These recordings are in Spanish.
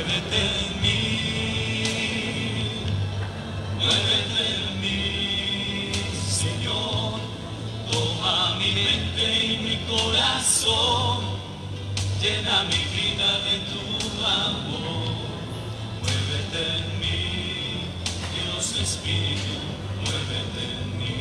Muévete en mí, muévete en mí, Señor. Toma mi mente y mi corazón, llena mi vida de tu amor. Muévete en mí, Dios Espíritu, muévete en mí.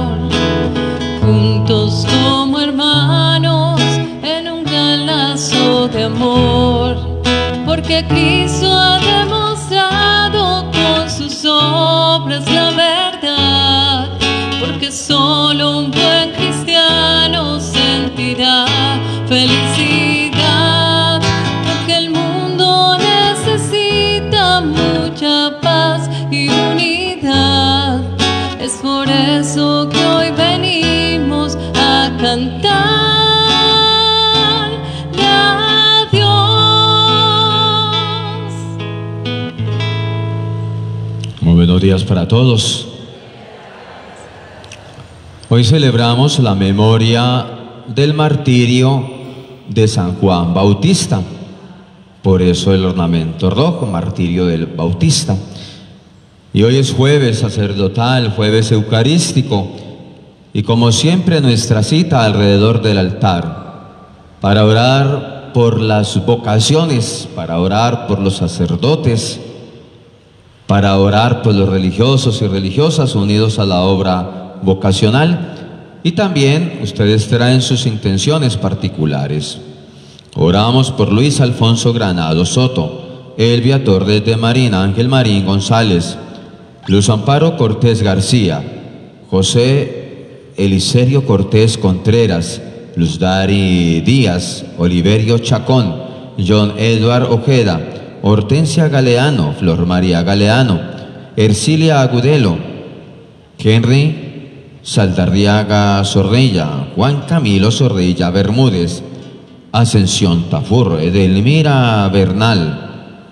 juntos como hermanos en un gran lazo de amor, porque Cristo ha demostrado con sus obras la verdad, porque solo un buen cristiano sentirá felicidad, porque el mundo necesita mucha paz y unidad. Es por eso que hoy venimos a cantarle a Dios. Muy buenos días para todos. Hoy celebramos la memoria del martirio de San Juan Bautista. Por eso el ornamento rojo, martirio del Bautista. Y hoy es jueves sacerdotal, jueves eucarístico, y como siempre nuestra cita alrededor del altar, para orar por las vocaciones, para orar por los sacerdotes, para orar por los religiosos y religiosas unidos a la obra vocacional, y también ustedes traen sus intenciones particulares. Oramos por Luis Alfonso Granado Soto, Elvia Torres de Marín, Ángel Marín González, Luz Amparo Cortés García, José Eliserio Cortés Contreras, Luz Dari Díaz, Oliverio Chacón, John Edward Ojeda, Hortensia Galeano, Flor María Galeano, Ercilia Agudelo, Henry Saldarriaga Zorrilla, Juan Camilo Zorrilla Bermúdez, Ascensión Tafur, Edelmira Bernal,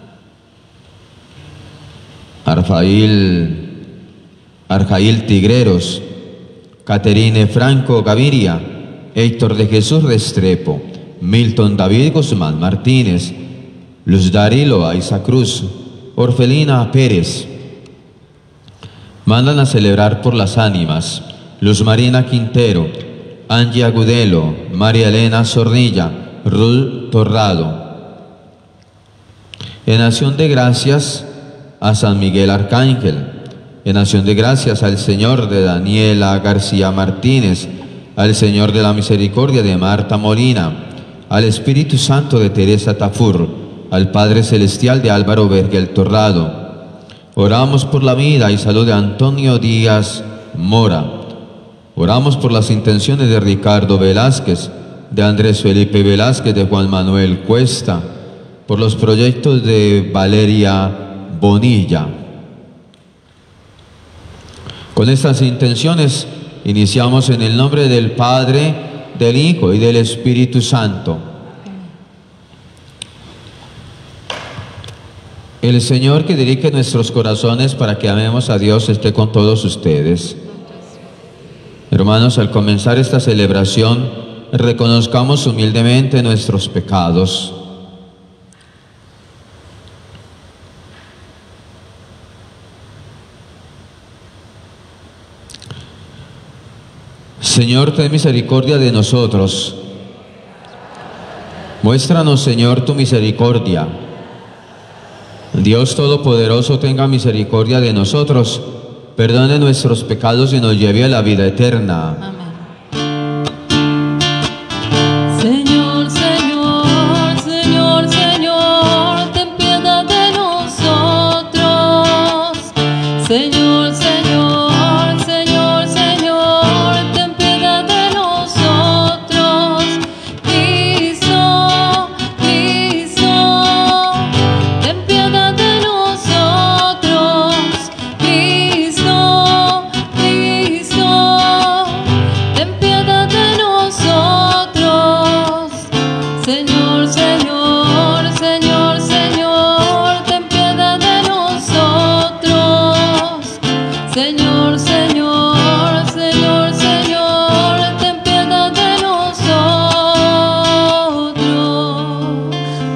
Arjail Tigreros, Caterine Franco Gaviria, Héctor de Jesús Restrepo, Milton David Guzmán Martínez, Luz Darilo Aiza Cruz, Orfelina Pérez. Mandan a celebrar por las ánimas Luz Marina Quintero, Angie Agudelo, María Elena Zorrilla, Ruth Torrado. En acción de gracias a San Miguel Arcángel, en acción de gracias al Señor de Daniela García Martínez, al Señor de la Misericordia de Marta Molina, al Espíritu Santo de Teresa Tafur, al Padre Celestial de Álvaro Vergel Torrado. Oramos por la vida y salud de Antonio Díaz Mora. Oramos por las intenciones de Ricardo Velázquez, de Andrés Felipe Velázquez, de Juan Manuel Cuesta, por los proyectos de Valeria Bonilla. Con estas intenciones iniciamos en el nombre del Padre, del Hijo y del Espíritu Santo. El Señor que dirige nuestros corazones para que amemos a Dios esté con todos ustedes. Hermanos, al comenzar esta celebración, reconozcamos humildemente nuestros pecados. Señor, ten misericordia de nosotros. Muéstranos, Señor, tu misericordia. Dios Todopoderoso, tenga misericordia de nosotros, perdone nuestros pecados y nos lleve a la vida eterna. Amén. Señor, Señor, Señor, Señor, ten piedad de nosotros. Señor, Señor, Señor, Señor, ten piedad de nosotros. Cristo, Cristo, ten piedad de nosotros. Cristo, Cristo, ten piedad de nosotros. Señor, Señor, Señor, Señor, ten piedad de nosotros. Señor, Señor, Señor, Señor, ten piedad de nosotros.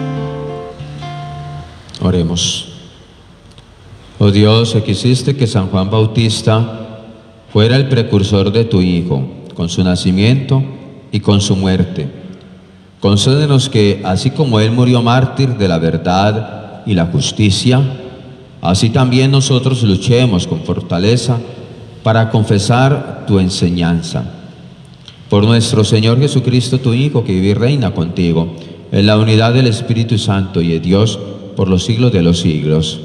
Oremos. Oh Dios, que quisiste que San Juan Bautista fuera el precursor de tu Hijo, con su nacimiento y con su muerte. Concédenos que, así como Él murió mártir de la verdad y la justicia, así también nosotros luchemos con fortaleza para confesar tu enseñanza. Por nuestro Señor Jesucristo, tu Hijo, que vive y reina contigo, en la unidad del Espíritu Santo y de Dios, por los siglos de los siglos.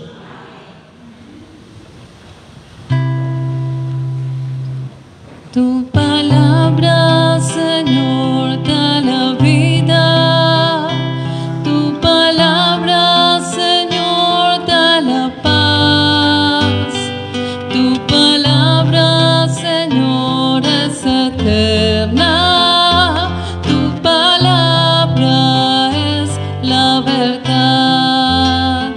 Tu palabra, Señor, da la vida. Tu palabra, Señor, da la paz. Tu palabra, Señor, es eterna. Tu palabra es la verdad.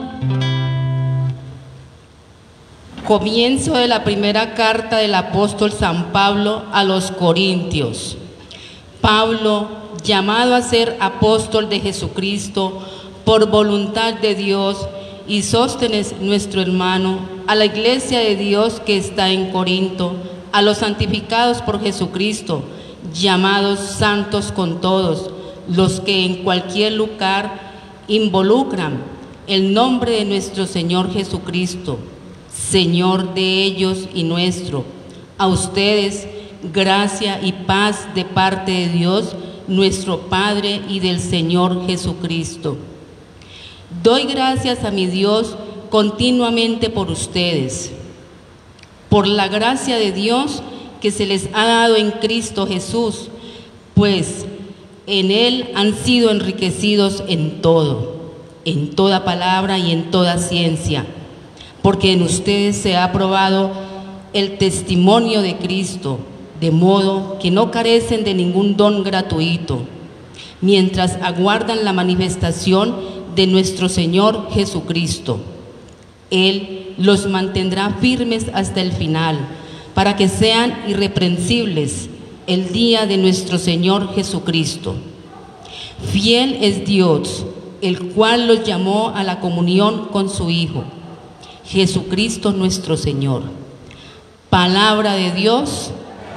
Comienzo de la primera carta del apóstol San Pablo a los Corintios. Pablo, llamado a ser apóstol de Jesucristo por voluntad de Dios, y Sóstenes, nuestro hermano, a la iglesia de Dios que está en Corinto, a los santificados por Jesucristo, llamados santos con todos, los que en cualquier lugar involucran el nombre de nuestro Señor Jesucristo, Señor de ellos y nuestro. A ustedes, gracia y paz de parte de Dios, nuestro Padre, y del Señor Jesucristo. Doy gracias a mi Dios continuamente por ustedes, por la gracia de Dios que se les ha dado en Cristo Jesús, pues en Él han sido enriquecidos en todo, en toda palabra y en toda ciencia, porque en ustedes se ha probado el testimonio de Cristo, de modo que no carecen de ningún don gratuito, mientras aguardan la manifestación de nuestro Señor Jesucristo. Él los mantendrá firmes hasta el final, para que sean irreprensibles el día de nuestro Señor Jesucristo. Fiel es Dios, el cual los llamó a la comunión con su Hijo, Jesucristo nuestro Señor. Palabra de Dios.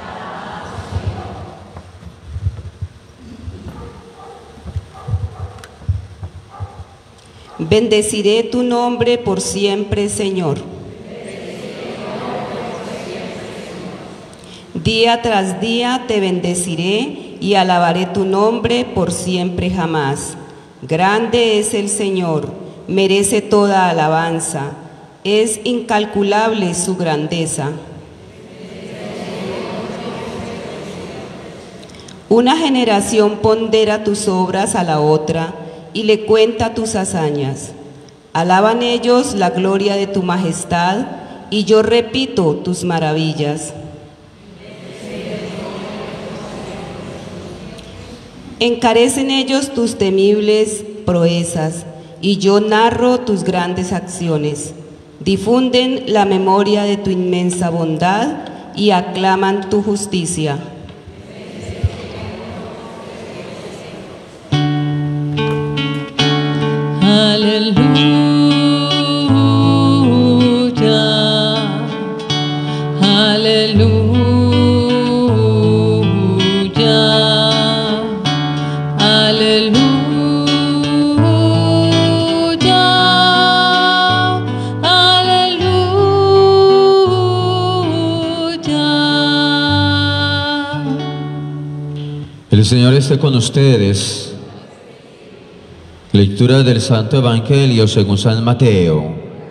Bendeciré tu nombre por siempre, Señor. Día tras día te bendeciré y alabaré tu nombre por siempre jamás. Grande es el Señor, merece toda alabanza. Es incalculable su grandeza. Una generación pondera tus obras a la otra y le cuenta tus hazañas. Alaban ellos la gloria de tu majestad y yo repito tus maravillas. Encarecen ellos tus temibles proezas y yo narro tus grandes acciones. Difunden la memoria de tu inmensa bondad y aclaman tu justicia. Aleluya, aleluya, aleluya, aleluya. El Señor esté con ustedes. Lectura del Santo Evangelio según San Mateo.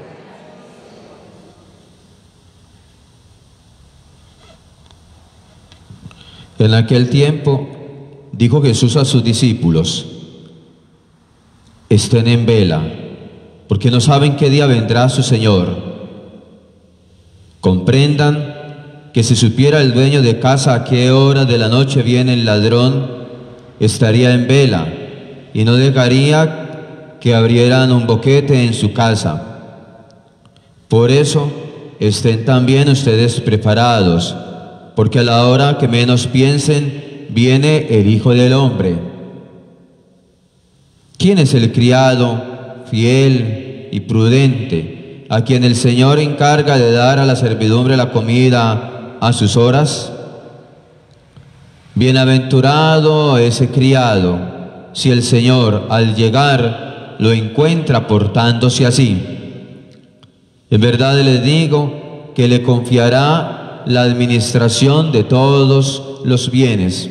En aquel tiempo dijo Jesús a sus discípulos: estén en vela, porque no saben qué día vendrá su Señor. Comprendan que si supiera el dueño de casa a qué hora de la noche viene el ladrón, estaría en vela y no dejaría que abrieran un boquete en su casa. Por eso, estén también ustedes preparados, porque a la hora que menos piensen, viene el Hijo del Hombre. ¿Quién es el criado, fiel y prudente, a quien el Señor encarga de dar a la servidumbre la comida a sus horas? Bienaventurado ese criado, si el Señor al llegar lo encuentra portándose así. En verdad les digo que le confiará la administración de todos los bienes.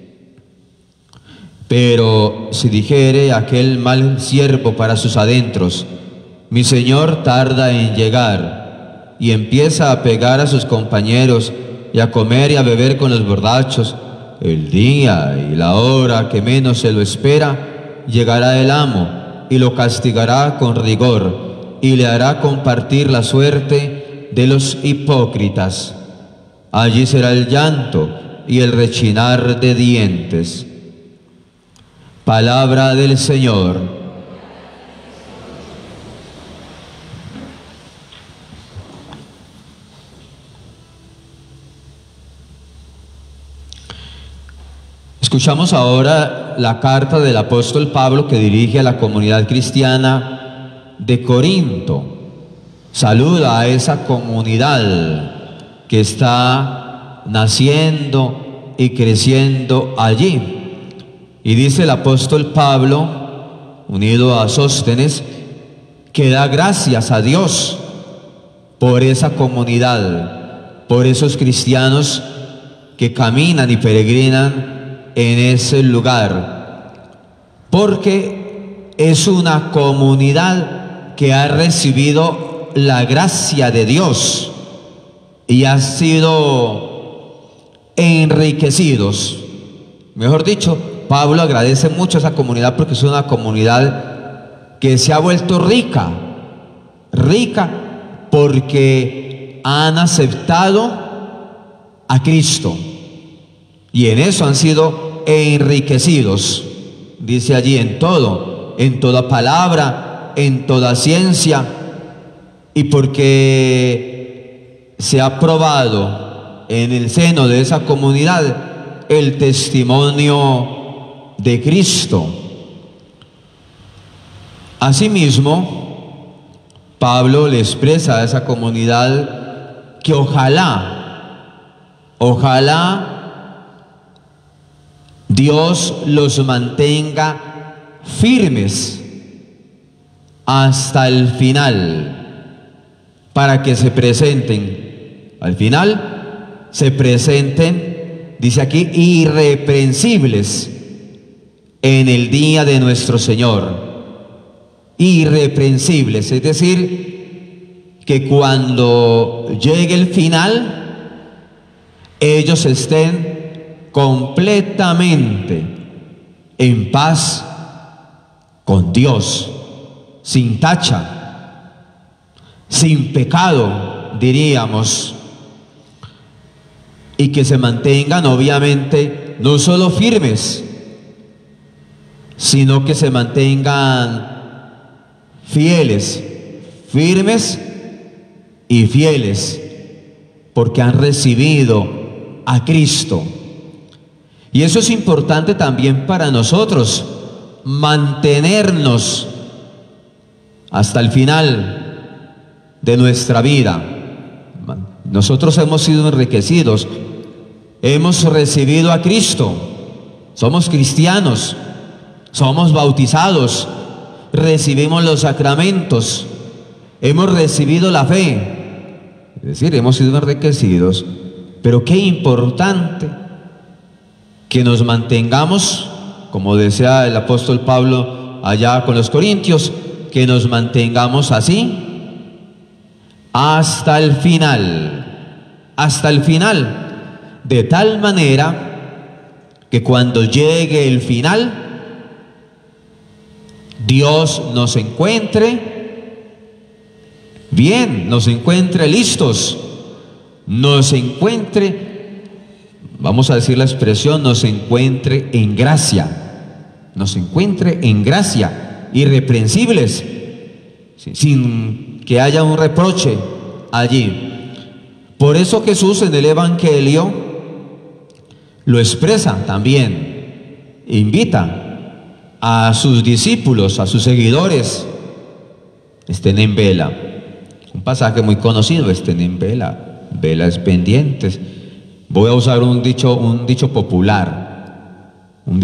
Pero si dijere aquel mal siervo para sus adentros, mi señor tarda en llegar, y empieza a pegar a sus compañeros, y a comer y a beber con los borrachos, el día y la hora que menos se lo espera, llegará el amo, y lo castigará con rigor, y le hará compartir la suerte de los hipócritas. Allí será el llanto y el rechinar de dientes. Palabra del Señor. Escuchamos ahora la carta del apóstol Pablo que dirige a la comunidad cristiana de Corinto. Saluda a esa comunidad que está naciendo y creciendo allí. Y dice el apóstol Pablo, unido a Sóstenes, que da gracias a Dios por esa comunidad, por esos cristianos que caminan y peregrinan en ese lugar, porque es una comunidad que ha recibido la gracia de Dios y ha sido enriquecidos. Mejor dicho, Pablo agradece mucho a esa comunidad porque es una comunidad que se ha vuelto rica porque han aceptado a Cristo y en eso han sido enriquecidos. Dice allí en todo, en toda palabra, en toda ciencia, y porque se ha probado en el seno de esa comunidad el testimonio de Cristo. Asimismo, Pablo le expresa a esa comunidad que ojalá Dios los mantenga firmes hasta el final, para que se presenten, al final, se presenten, dice aquí, irreprensibles en el día de nuestro Señor. Irreprensibles, es decir, que cuando llegue el final, ellos estén completamente en paz con Dios, sin tacha, sin pecado, diríamos, y que se mantengan obviamente no solo firmes, sino que se mantengan fieles, firmes y fieles, porque han recibido a Cristo. Y eso es importante también para nosotros, mantenernos hasta el final de nuestra vida. Nosotros hemos sido enriquecidos, hemos recibido a Cristo, somos cristianos, somos bautizados, recibimos los sacramentos, hemos recibido la fe, es decir, hemos sido enriquecidos. Pero qué importante que nos mantengamos, como decía el apóstol Pablo allá con los Corintios, que nos mantengamos así hasta el final, de tal manera que cuando llegue el final, Dios nos encuentre bien, nos encuentre listos, nos encuentre, vamos a decir la expresión, nos encuentre en gracia, irreprensibles, sin que haya un reproche allí. Por eso Jesús en el Evangelio lo expresa también, invita a sus discípulos, a sus seguidores, estén en vela. Un pasaje muy conocido, estén en vela, velas pendientes. Voy a usar un dicho popular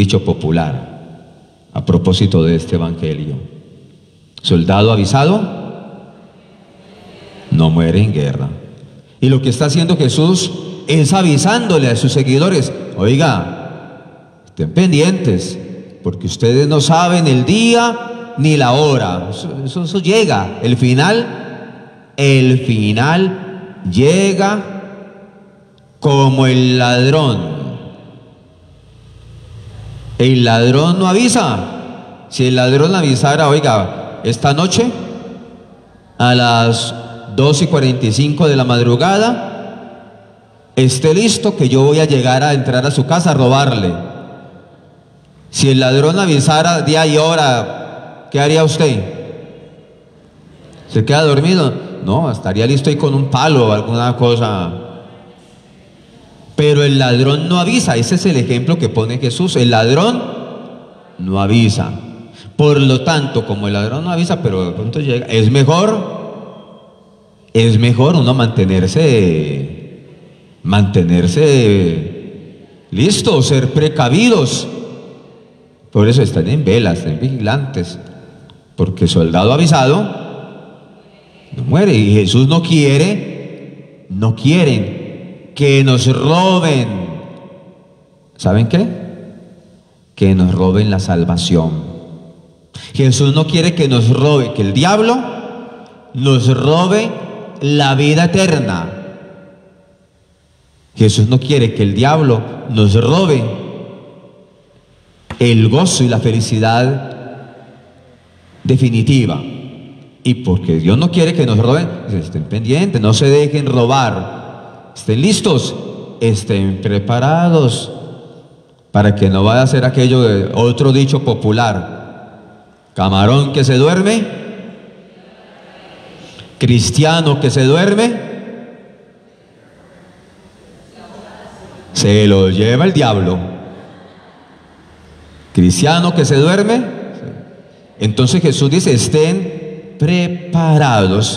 a propósito de este evangelio. Soldado avisado no muere en guerra. Y lo que está haciendo Jesús es avisándole a sus seguidores: oiga, estén pendientes, porque ustedes no saben el día ni la hora. Eso llega. El final llega como el ladrón. El ladrón no avisa. Si el ladrón avisara: oiga, esta noche a las 2:45 de la madrugada esté listo, que yo voy a llegar a entrar a su casa a robarle. Si el ladrón avisara día y hora, ¿qué haría usted? ¿Se queda dormido? No, estaría listo ahí con un palo o alguna cosa. Pero el ladrón no avisa. Ese es el ejemplo que pone Jesús. El ladrón no avisa. Por lo tanto, como el ladrón no avisa, pero de pronto llega, es mejor uno mantenerse listo, ser precavidos. Por eso están en velas, están vigilantes, porque soldado avisado no muere. Y Jesús no quiere que nos roben. ¿Saben qué? Que nos roben la salvación. Jesús no quiere que nos robe, que el diablo nos robe la vida eterna. Jesús no quiere que el diablo nos robe el gozo y la felicidad definitiva. Y porque Dios no quiere que nos roben, estén pendientes, no se dejen robar, estén listos, estén preparados, para que no vaya a ser aquello de otro dicho popular: camarón que se duerme, cristiano que se duerme, se lo lleva el diablo. Cristiano que se duerme. Entonces Jesús dice: estén preparados.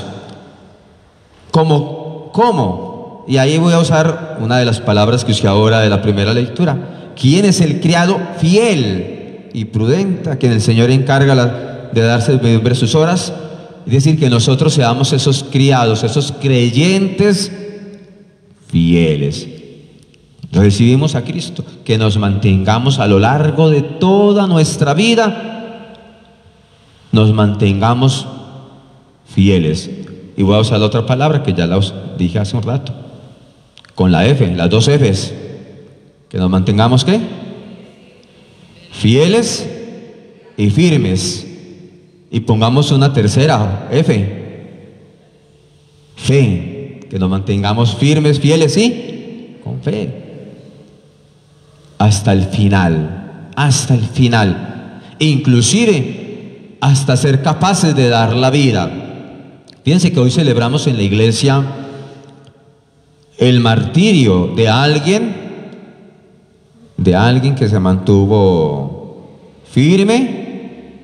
¿Cómo? Y ahí voy a usar una de las palabras que usé ahora de la primera lectura. ¿Quién es el criado fiel y prudente a quien el Señor encarga de darse sus horas? Es decir, que nosotros seamos esos criados, esos creyentes fieles. Recibimos a Cristo, que nos mantengamos a lo largo de toda nuestra vida, nos mantengamos fieles. Y voy a usar la otra palabra que ya la dije hace un rato, con la F, las dos Fs. Que nos mantengamos, ¿qué? Fieles y firmes. Y pongamos una tercera F, fe. Que nos mantengamos firmes, fieles y con fe. Hasta el final, inclusive hasta ser capaces de dar la vida. Fíjense que hoy celebramos en la iglesia el martirio de alguien que se mantuvo firme,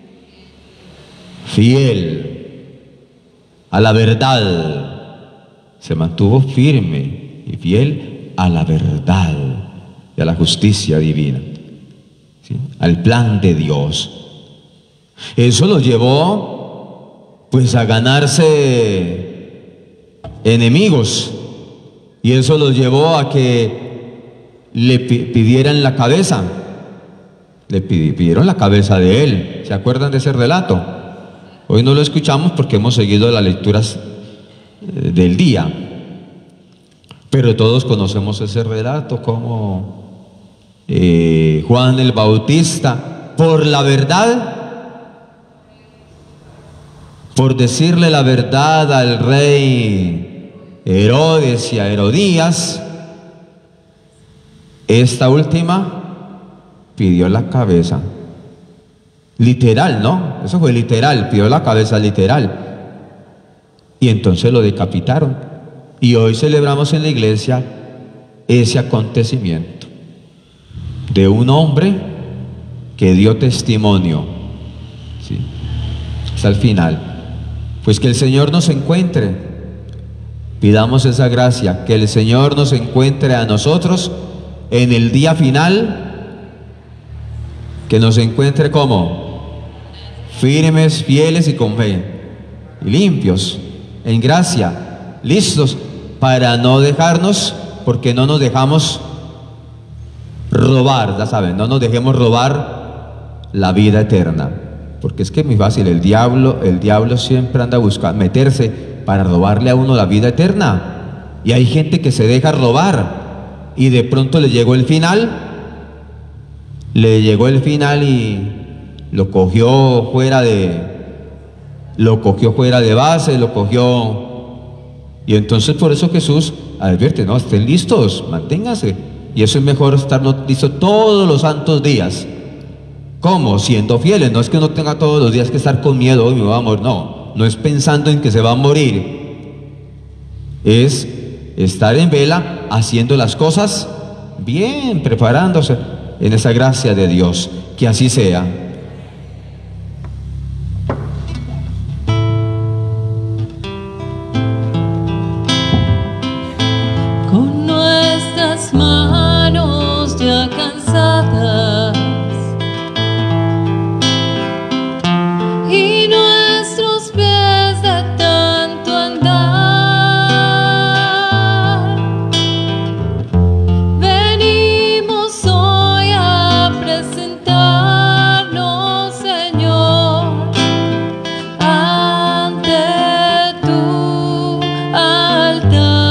fiel a la verdad. Se mantuvo firme y fiel a la verdad y a la justicia divina, ¿sí? Al plan de Dios. Eso lo llevó pues a ganarse enemigos, y eso lo llevó a que le pidieran la cabeza. Le pidieron la cabeza de él. ¿Se acuerdan de ese relato? Hoy no lo escuchamos porque hemos seguido las lecturas del día, pero todos conocemos ese relato, como Juan el Bautista, por la verdad, por decirle la verdad al rey Herodes y a Herodías, esta última pidió la cabeza. Literal, ¿no? Eso fue literal, pidió la cabeza literal. Y entonces lo decapitaron. Y hoy celebramos en la iglesia ese acontecimiento de un hombre que dio testimonio, ¿sí? Hasta el final. Pues que el Señor nos encuentre, pidamos esa gracia, que el Señor nos encuentre a nosotros en el día final, que nos encuentre como firmes, fieles y con fe, y limpios, en gracia, listos para no dejarnos, porque no nos dejamos robar, ya saben, no nos dejemos robar la vida eterna, porque es que es muy fácil, el diablo siempre anda buscando meterse para robarle a uno la vida eterna, y hay gente que se deja robar, y de pronto le llegó el final y lo cogió fuera de base, y entonces por eso Jesús advierte, no, estén listos, manténganse, y eso es mejor estar listo todos los santos días. ¿Cómo? Siendo fieles, no es que uno tenga todos los días que estar con miedo, hoy me voy a morir, no es pensando en que se va a morir, es estar en vela, haciendo las cosas bien, preparándose en esa gracia de Dios, que así sea. Con nuestras manos ya cansadas y nuestros pies de tanto andar, venimos hoy a presentarnos, Señor, ante tu altar.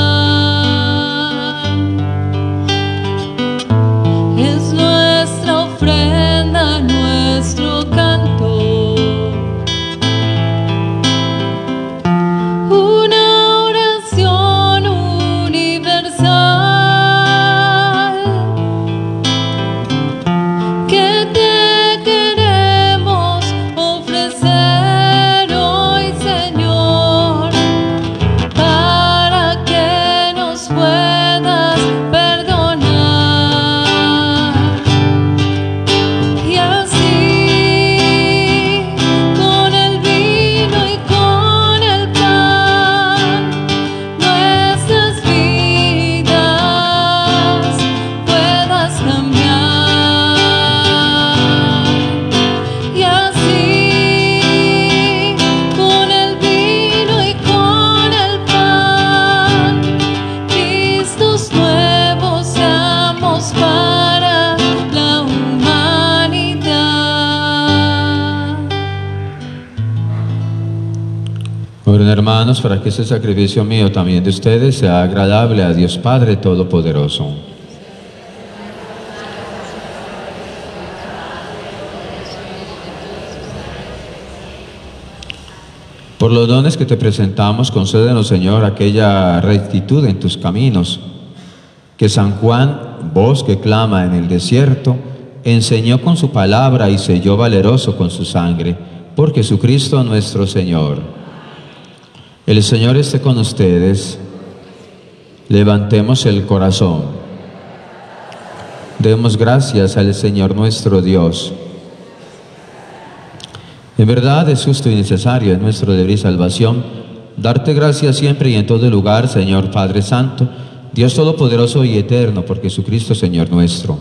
Es nuestra ofrenda, nuestro canto, una oración universal que te queremos ofrecer hoy, Señor, para que nos puedas perdonar. Y así, con el vino y con el pan, nuestras vidas puedas cambiar. Y así, con el vino y con el pan, Cristos nuevos seamos para la humanidad. Oren, hermanos, para que este sacrificio mío, también de ustedes, sea agradable a Dios Padre Todopoderoso. Por los dones que te presentamos, concédenos, Señor, aquella rectitud en tus caminos que San Juan, voz que clama en el desierto, enseñó con su palabra y selló valeroso con su sangre, por Jesucristo nuestro Señor. El Señor esté con ustedes. Levantemos el corazón. Demos gracias al Señor nuestro Dios. En verdad es justo y necesario, es nuestro deber y salvación, darte gracias siempre y en todo lugar, Señor Padre Santo, Dios Todopoderoso y Eterno, por Jesucristo, Señor nuestro,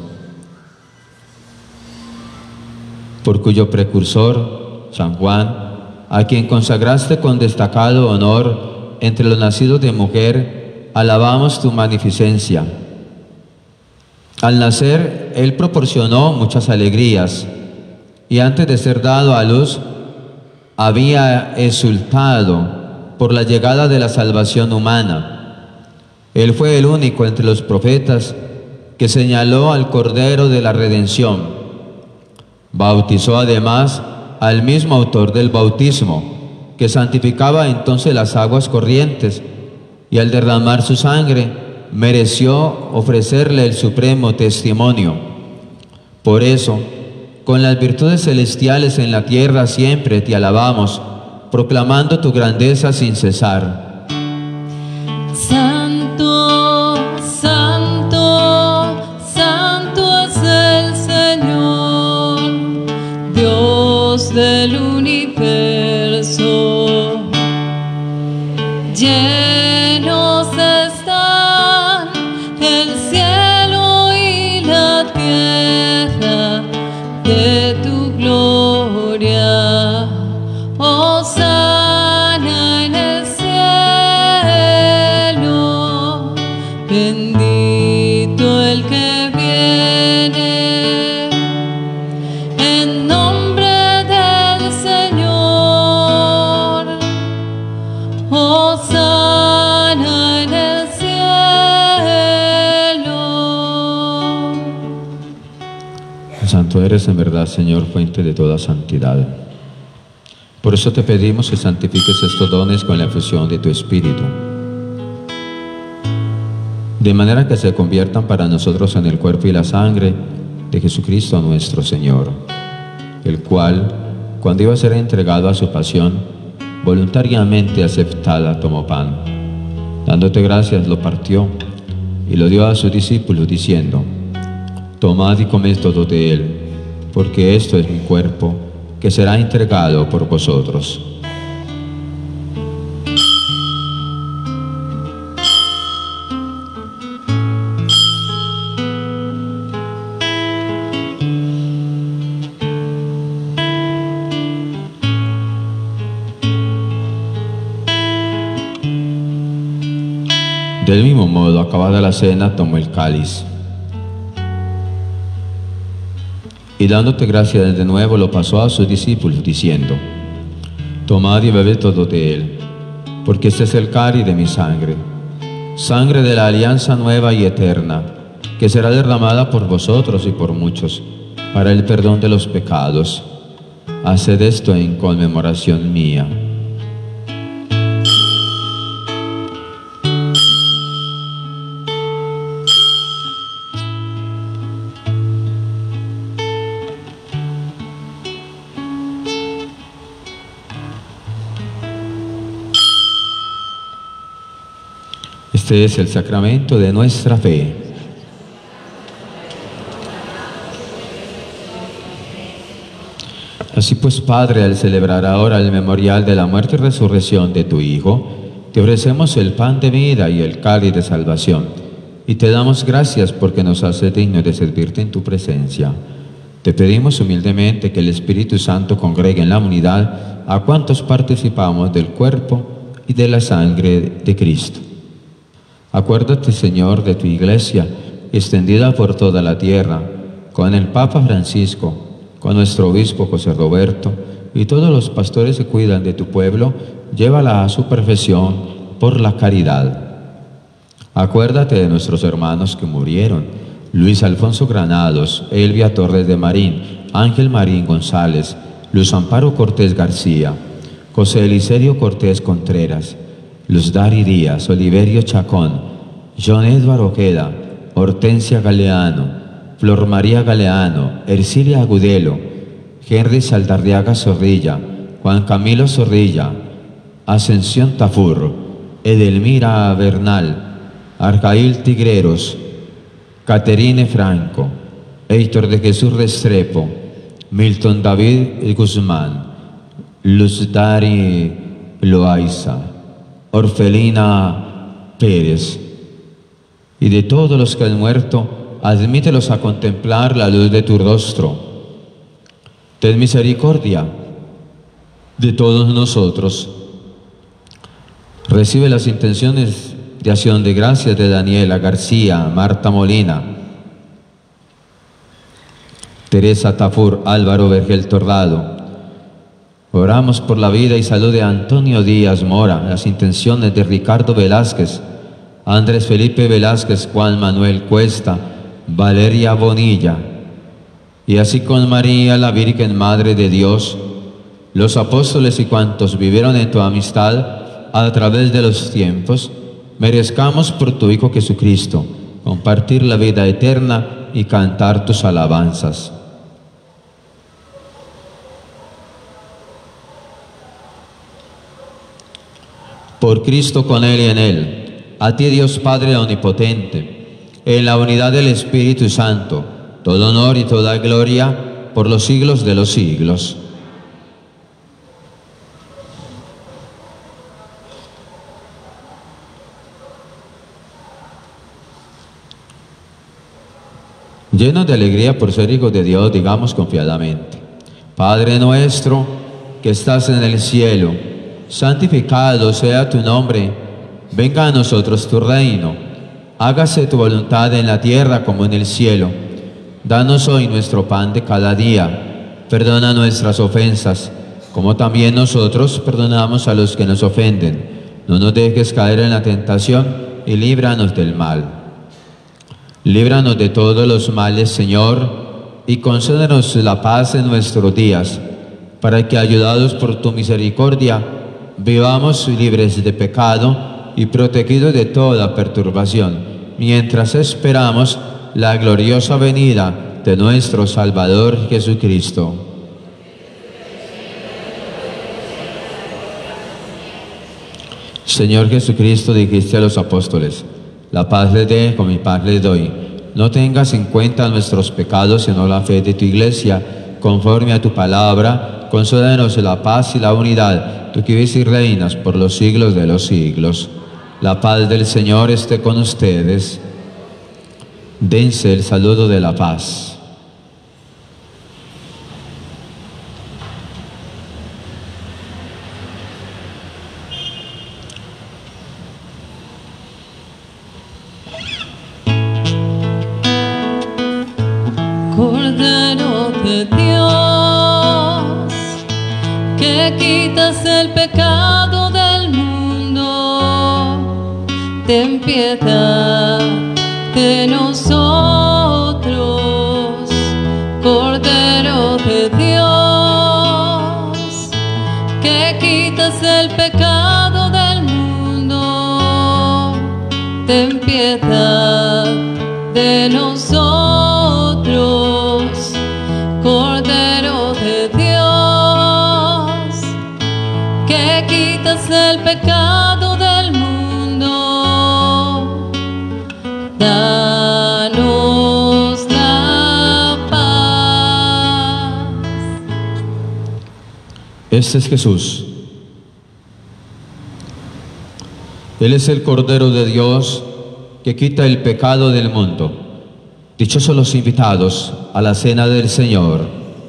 por cuyo precursor, San Juan, a quien consagraste con destacado honor entre los nacidos de mujer, alabamos tu magnificencia. Al nacer, Él proporcionó muchas alegrías, y antes de ser dado a luz, había exultado por la llegada de la salvación humana. Él fue el único entre los profetas que señaló al Cordero de la Redención. Bautizó además al mismo autor del bautismo, que santificaba entonces las aguas corrientes, y al derramar su sangre mereció ofrecerle el supremo testimonio. Por eso, con las virtudes celestiales en la tierra siempre te alabamos, proclamando tu grandeza sin cesar. Santo, santo, santo es el Señor, Dios del universo. Llenos están el cielo y la tierra de tu gloria. Hosana en el cielo. Santo eres en verdad, Señor, fuente de toda santidad. Por eso te pedimos que santifiques estos dones con la efusión de tu Espíritu, de manera que se conviertan para nosotros en el cuerpo y la sangre de Jesucristo nuestro Señor, el cual, cuando iba a ser entregado a su pasión, voluntariamente aceptada tomó pan. Dándote gracias, lo partió y lo dio a sus discípulos, diciendo: tomad y comed todo de él, porque esto es mi cuerpo, que será entregado por vosotros. Del mismo modo, acabada la cena, tomó el cáliz y dándote gracias de nuevo, lo pasó a sus discípulos, diciendo: tomad y bebed todo de él, porque este es el cáliz de mi sangre, sangre de la alianza nueva y eterna, que será derramada por vosotros y por muchos, para el perdón de los pecados. Haced esto en conmemoración mía. Este es el sacramento de nuestra fe. Así pues, Padre, al celebrar ahora el memorial de la muerte y resurrección de tu Hijo, te ofrecemos el pan de vida y el cáliz de salvación, y te damos gracias porque nos haces dignos de servirte en tu presencia. Te pedimos humildemente que el Espíritu Santo congregue en la unidad a cuantos participamos del cuerpo y de la sangre de Cristo. Acuérdate, Señor, de tu Iglesia, extendida por toda la tierra, con el Papa Francisco, con nuestro obispo José Roberto y todos los pastores que cuidan de tu pueblo, llévala a su perfección por la caridad. Acuérdate de nuestros hermanos que murieron: Luis Alfonso Granados, Elvia Torres de Marín, Ángel Marín González, Luz Amparo Cortés García, José Eliserio Cortés Contreras, Luz Dari Díaz, Oliverio Chacón, John Edward Ojeda, Hortensia Galeano, Flor María Galeano, Ercilia Agudelo, Henry Saldarriaga Zorrilla, Juan Camilo Zorrilla, Ascensión Tafur, Edelmira Bernal, Arcail Tigreros, Caterine Franco, Héctor de Jesús Restrepo, Milton David Guzmán, Luz Dari Loaiza, Orfelina Pérez, y de todos los que han muerto, admítelos a contemplar la luz de tu rostro. Ten misericordia de todos nosotros. Recibe las intenciones de acción de gracias de Daniela García, Marta Molina, Teresa Tafur, Álvaro Vergel Torrado. Oramos por la vida y salud de Antonio Díaz Mora, las intenciones de Ricardo Velázquez, Andrés Felipe Velázquez, Juan Manuel Cuesta, Valeria Bonilla, y así con María, la Virgen Madre de Dios, los apóstoles y cuantos vivieron en tu amistad a través de los tiempos, merezcamos por tu Hijo Jesucristo compartir la vida eterna y cantar tus alabanzas. Por Cristo, con Él y en Él, a ti Dios Padre Omnipotente, en la unidad del Espíritu Santo, todo honor y toda gloria por los siglos de los siglos. Llenos de alegría por ser hijos de Dios, digamos confiadamente: Padre nuestro que estás en el cielo, santificado sea tu nombre, venga a nosotros tu reino, hágase tu voluntad en la tierra como en el cielo. Danos hoy nuestro pan de cada día, perdona nuestras ofensas, como también nosotros perdonamos a los que nos ofenden. No nos dejes caer en la tentación y líbranos del mal. Líbranos de todos los males, Señor, y concédenos la paz en nuestros días, para que, ayudados por tu misericordia, vivamos libres de pecado y protegidos de toda perturbación, mientras esperamos la gloriosa venida de nuestro Salvador Jesucristo. Señor Jesucristo, dijiste a los apóstoles: la paz les dejo, mi paz les doy. No tengas en cuenta nuestros pecados, sino la fe de tu Iglesia. Conforme a tu palabra, concédenos la paz y la unidad, tú que vives y reinas por los siglos de los siglos. La paz del Señor esté con ustedes. Dense el saludo de la paz. Cordero de Dios, que quitas el pecado del mundo, ten piedad de nosotros. Cordero de Dios, que quitas el pecado del mundo, ten piedad de nosotros. Cordero de Dios, que quitas el pecado del mundo, danos la paz. Este es Jesús. Él es el Cordero de Dios que quita el pecado del mundo. Dichosos los invitados a la cena del Señor.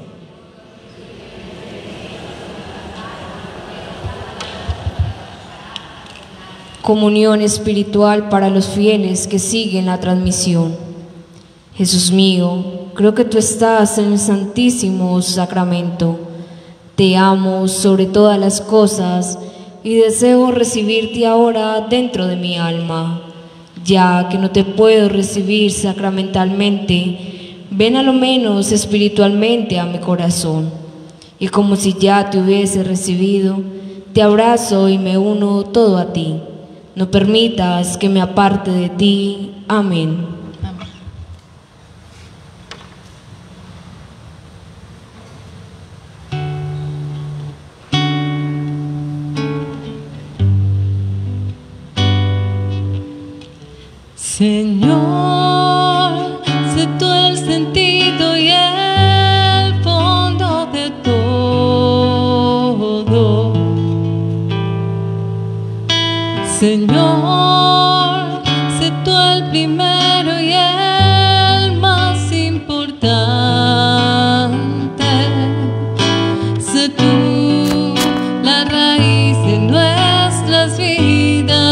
Comunión espiritual para los fieles que siguen la transmisión. Jesús mío, creo que tú estás en el Santísimo Sacramento. Te amo sobre todas las cosas y deseo recibirte ahora dentro de mi alma. Ya que no te puedo recibir sacramentalmente, ven a lo menos espiritualmente a mi corazón. Y como si ya te hubiese recibido, te abrazo y me uno todo a ti. No permitas que me aparte de ti. Amén. Señor, sé tú el sentido y el fondo de todo. Señor, sé tú el primero y el más importante. Sé tú la raíz de nuestras vidas.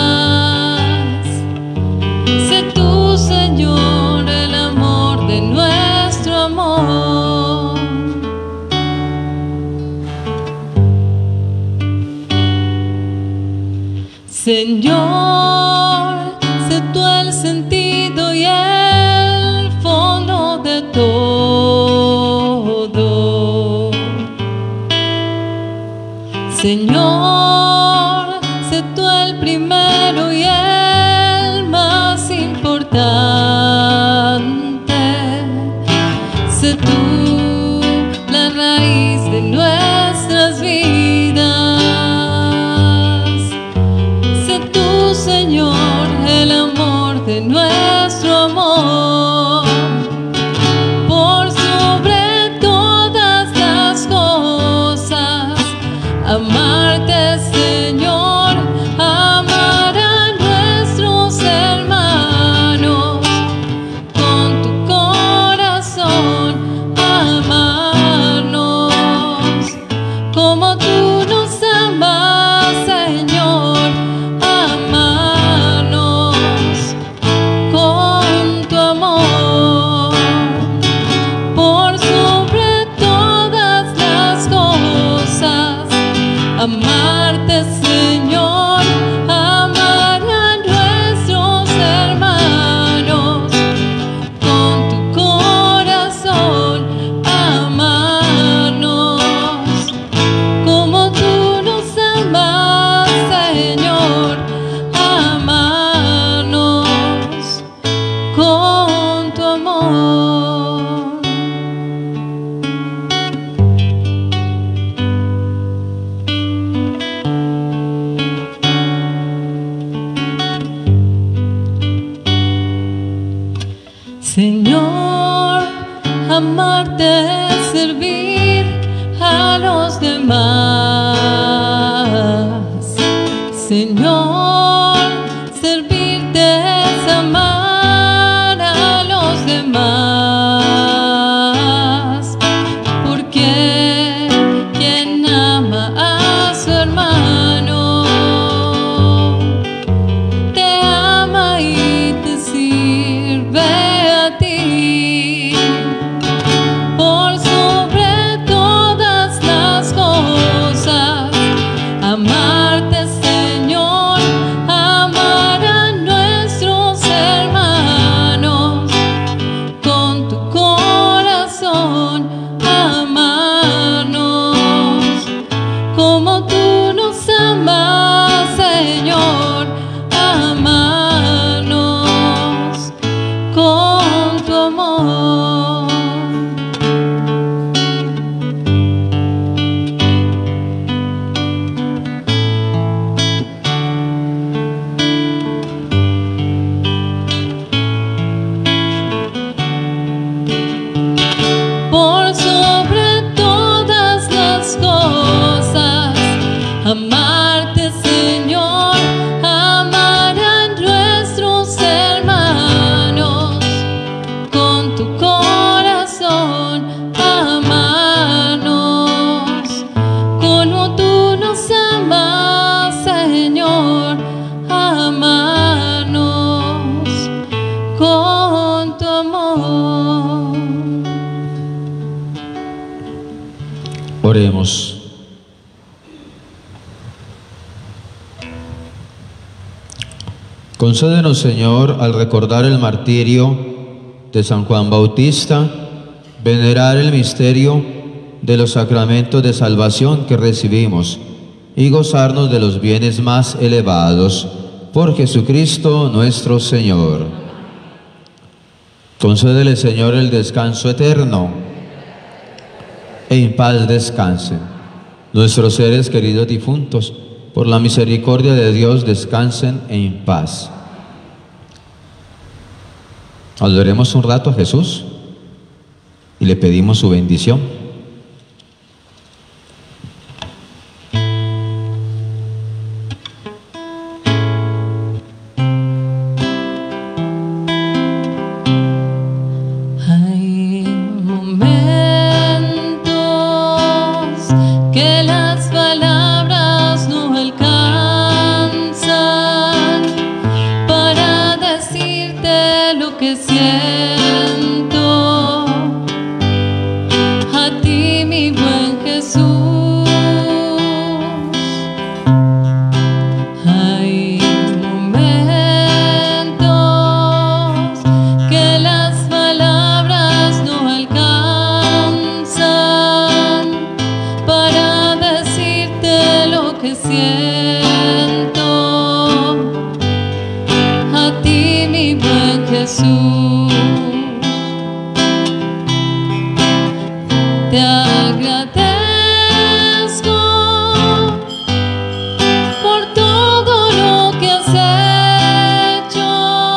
Señor, el amor de nuestro amor. Señor, sé tú el sentido y el fondo de todo. Señor, sé tú el primero y el más importante. Sé tú la raíz de nuestras vidas. Sé tú, Señor, el amor de nuestro amor. Por sobre todas las cosas, amarte, Señor, amar a nuestros hermanos con tu corazón. amarte es servir a los demás. Señor, servirte es amar a los demás, porque quien ama a su hermano te ama y te sirve a ti. Por sobre todas las cosas, amarte, Señor, amar a nuestros hermanos con tu corazón, amarnos como tú nos amas, Señor, amarnos con tu amor. Por sobre todas las cosas, amarte, Señor, amar a nuestros hermanos con tu corazón, amarnos como tú nos amas, Señor, amarnos con tu amor. Oremos. Concédenos, Señor, al recordar el martirio de San Juan Bautista, venerar el misterio de los sacramentos de salvación que recibimos y gozarnos de los bienes más elevados por Jesucristo nuestro Señor. Concédele, Señor, el descanso eterno. En paz descansen nuestros seres queridos difuntos. Por la misericordia de Dios, descansen en paz. Adoremos un rato a Jesús y le pedimos su bendición. Hay momentos que las palabras no alcanzan para decirte lo que siento. A ti, mi buen Jesús. Hay momentos que las palabras no alcanzan para decirte lo que siento. A ti, mi buen Jesús, te agradezco por todo lo que has hecho,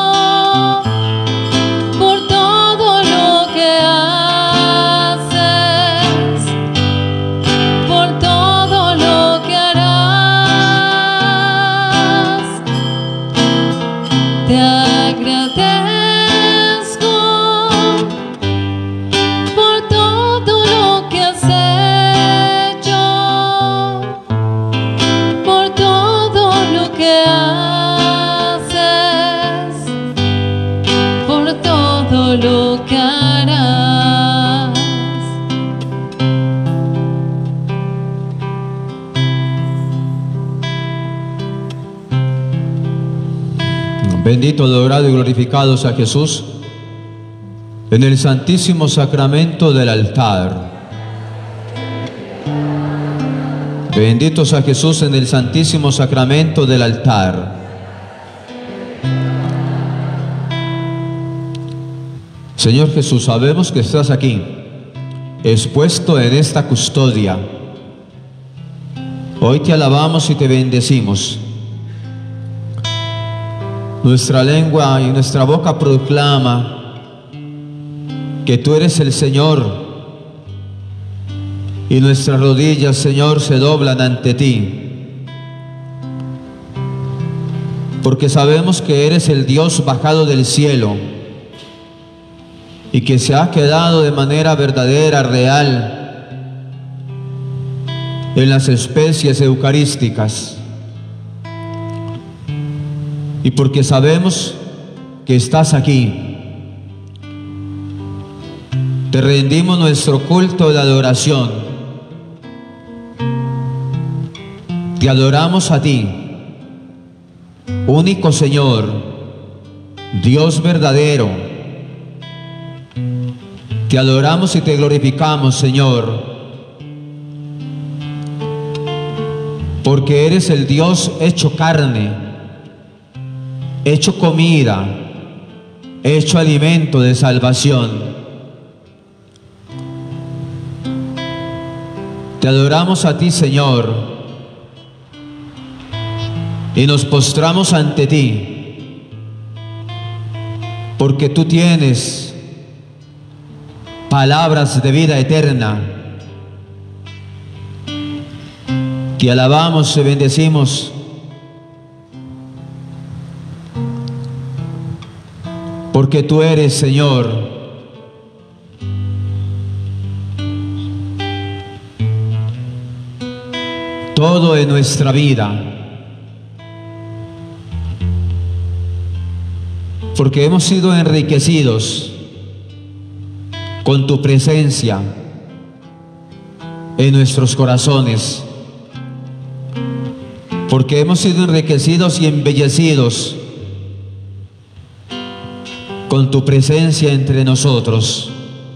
por todo lo que haces, por todo lo que harás. Te agradezco por todo lo que has hecho, por todo lo que haces, por todo lo que harás. Bendito, adorado y glorificado sea Jesús en el santísimo sacramento del altar. Bendito sea Jesús en el santísimo sacramento del altar. Señor Jesús, sabemos que estás aquí, expuesto en esta custodia. Hoy te alabamos y te bendecimos. Nuestra lengua y nuestra boca proclama que tú eres el Señor, y nuestras rodillas, Señor, se doblan ante ti, porque sabemos que eres el Dios bajado del cielo y que se ha quedado de manera verdadera, real, en las especies eucarísticas, y porque sabemos que estás aquí. Te rendimos nuestro culto de adoración. Te adoramos a ti, único Señor, Dios verdadero. Te adoramos y te glorificamos, Señor, porque eres el Dios hecho carne, hecho comida, hecho alimento de salvación. Te adoramos a ti, Señor, y nos postramos ante ti, porque tú tienes palabras de vida eterna. Te alabamos y bendecimos, porque tú eres, Señor, todo en nuestra vida, porque hemos sido enriquecidos con tu presencia en nuestros corazones, porque hemos sido enriquecidos y embellecidos con tu presencia entre nosotros.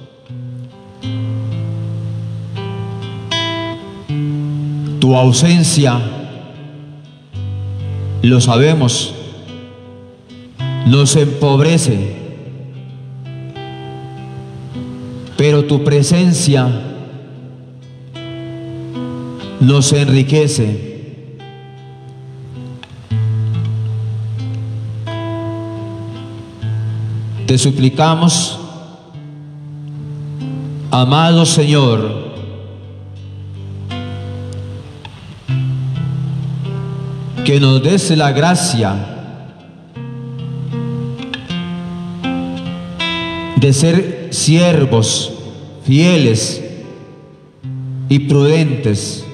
Tu ausencia, lo sabemos, nos empobrece, pero tu presencia nos enriquece. Te suplicamos, amado Señor, que nos des la gracia de ser siervos fieles y prudentes,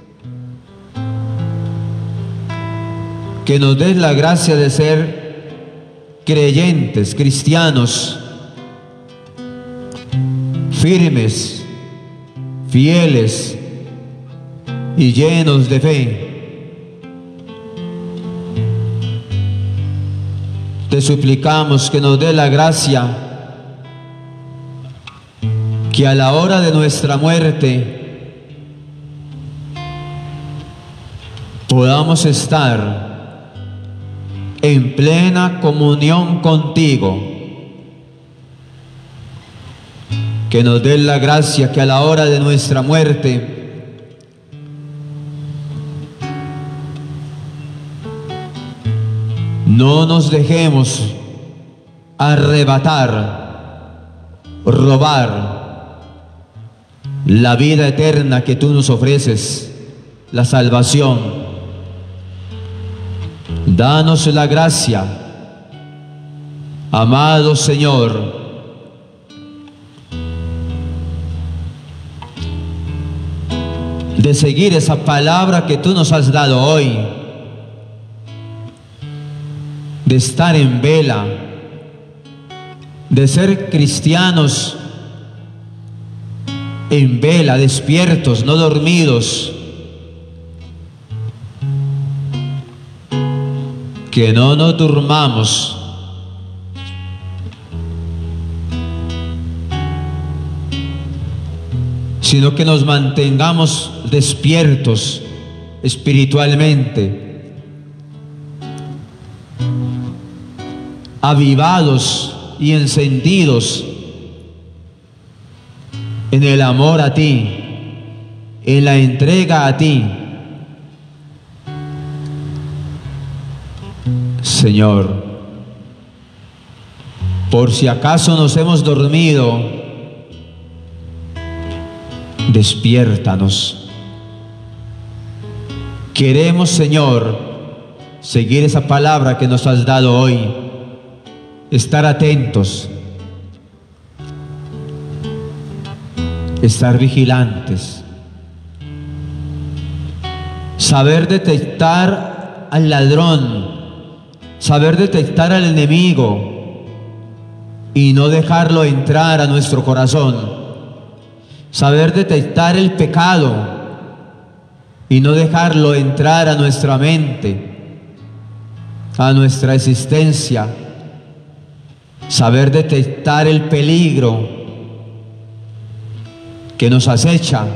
que nos des la gracia de ser creyentes, cristianos, firmes, fieles y llenos de fe. Te suplicamos que nos dé la gracia que a la hora de nuestra muerte podamos estar en plena comunión contigo. Que nos dé la gracia que a la hora de nuestra muerte no nos dejemos arrebatar, robar la vida eterna que tú nos ofreces, la salvación. Danos la gracia, amado Señor, de seguir esa palabra que tú nos has dado hoy, de estar en vela, de ser cristianos en vela, despiertos, no dormidos, que no nos durmamos, sino que nos mantengamos despiertos espiritualmente, avivados y encendidos en el amor a ti, en la entrega a ti. Señor, por si acaso nos hemos dormido despiértanos. Queremos, Señor, seguir esa palabra que nos has dado hoy, estar atentos, estar vigilantes, saber detectar al ladrón, saber detectar al enemigo y no dejarlo entrar a nuestro corazón, saber detectar el pecado y no dejarlo entrar a nuestra mente, a nuestra existencia, saber detectar el peligro que nos acecha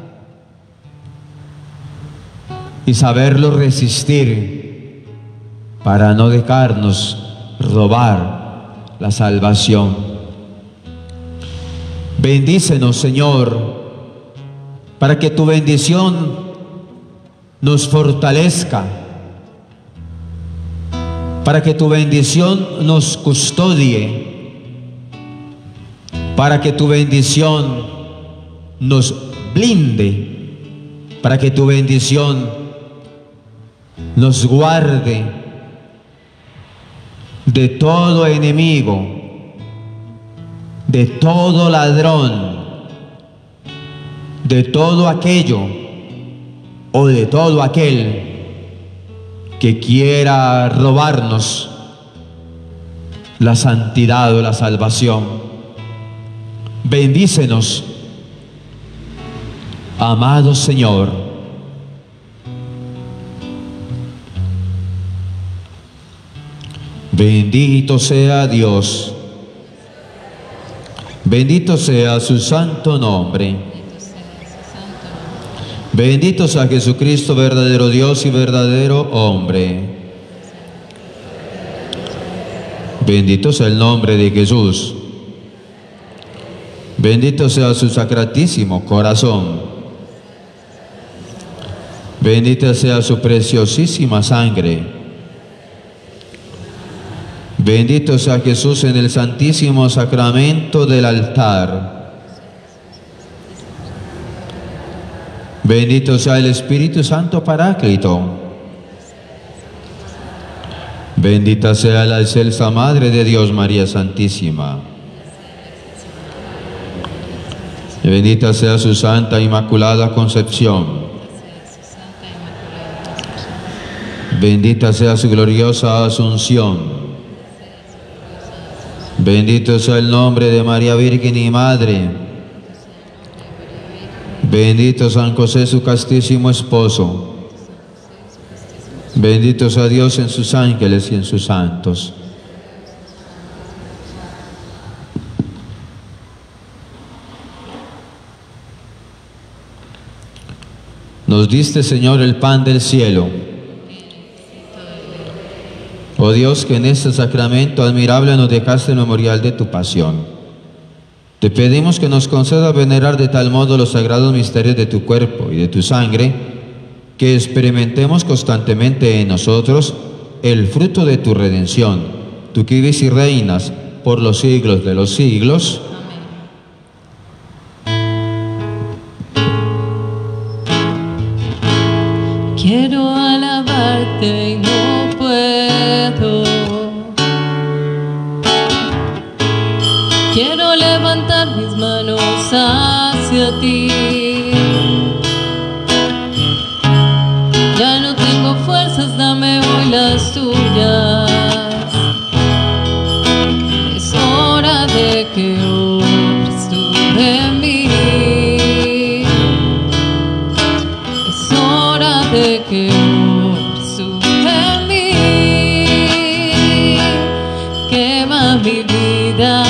y saberlo resistir para no dejarnos robar la salvación. Bendícenos, Señor, para que tu bendición nos fortalezca, para que tu bendición nos custodie, para que tu bendición nos blinde, para que tu bendición nos guarde de todo enemigo, de todo ladrón, de todo aquello o de todo aquel que quiera robarnos la santidad o la salvación. Bendícenos, amado Señor. Bendito sea Dios, bendito sea su santo nombre. Bendito sea Jesucristo, verdadero Dios y verdadero hombre. Bendito sea el nombre de Jesús. Bendito sea su sacratísimo corazón. Bendita sea su preciosísima sangre. Bendito sea Jesús en el santísimo sacramento del altar. Bendito sea el Espíritu Santo Paráclito. Bendita sea la excelsa Madre de Dios, María Santísima. Y bendita sea su Santa Inmaculada Concepción. Bendita sea su gloriosa Asunción. Bendito sea el nombre de María Virgen y Madre. Bendito San José, su castísimo esposo. Bendito sea Dios en sus ángeles y en sus santos. Nos diste, Señor, el pan del cielo. Oh Dios, que en este sacramento admirable nos dejaste el memorial de tu pasión. Te pedimos que nos conceda venerar de tal modo los sagrados misterios de tu cuerpo y de tu sangre, que experimentemos constantemente en nosotros el fruto de tu redención, tú que vives y reinas por los siglos de los siglos. Quiero alabarte y no puedo. Quiero levantar mis manos hacia ti. Ya no tengo fuerzas, dame hoy las tuyas. Es hora de que obres tú en mí. Es hora de que obres tú en mí. Quema mi vida.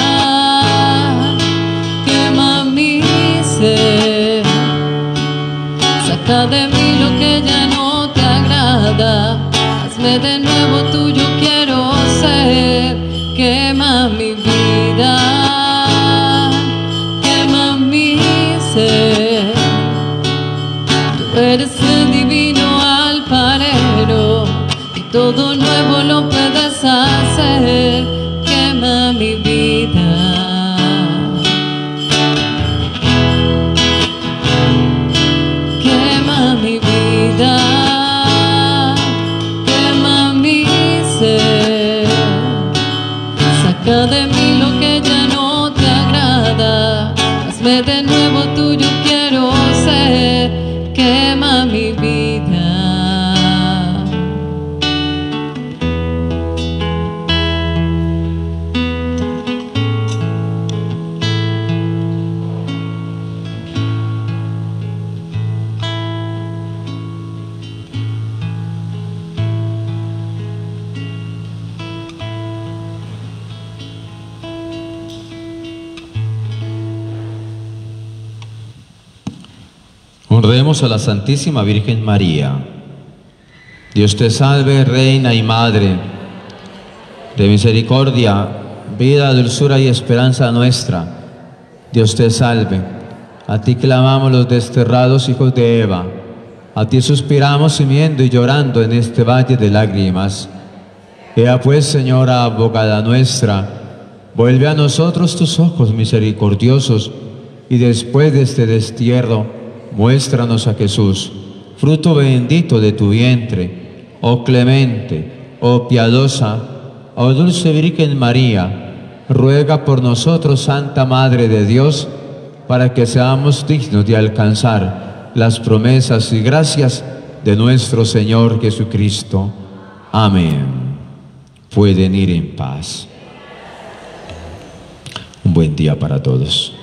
Saca de mí lo que ya no te agrada. Hazme de nuevo tuyo quiero ser. Quema mi vida. Quema mi ser. Tú eres el divino alfarero y todo nuevo lo puedes hacer. Quema mi vida. de nuevo tuyo quiero ser, quema mi vida. Honremos a la Santísima Virgen María. Dios te salve, Reina y Madre de misericordia, vida, dulzura y esperanza nuestra. Dios te salve. A ti clamamos los desterrados hijos de Eva. A ti suspiramos gimiendo y llorando en este valle de lágrimas. Ea pues, Señora, abogada nuestra, vuelve a nosotros tus ojos misericordiosos y después de este destierro, muéstranos a Jesús, fruto bendito de tu vientre. Oh clemente, oh piadosa, oh dulce Virgen María, ruega por nosotros, Santa Madre de Dios, para que seamos dignos de alcanzar las promesas y gracias de nuestro Señor Jesucristo. Amén. Pueden ir en paz. Un buen día para todos.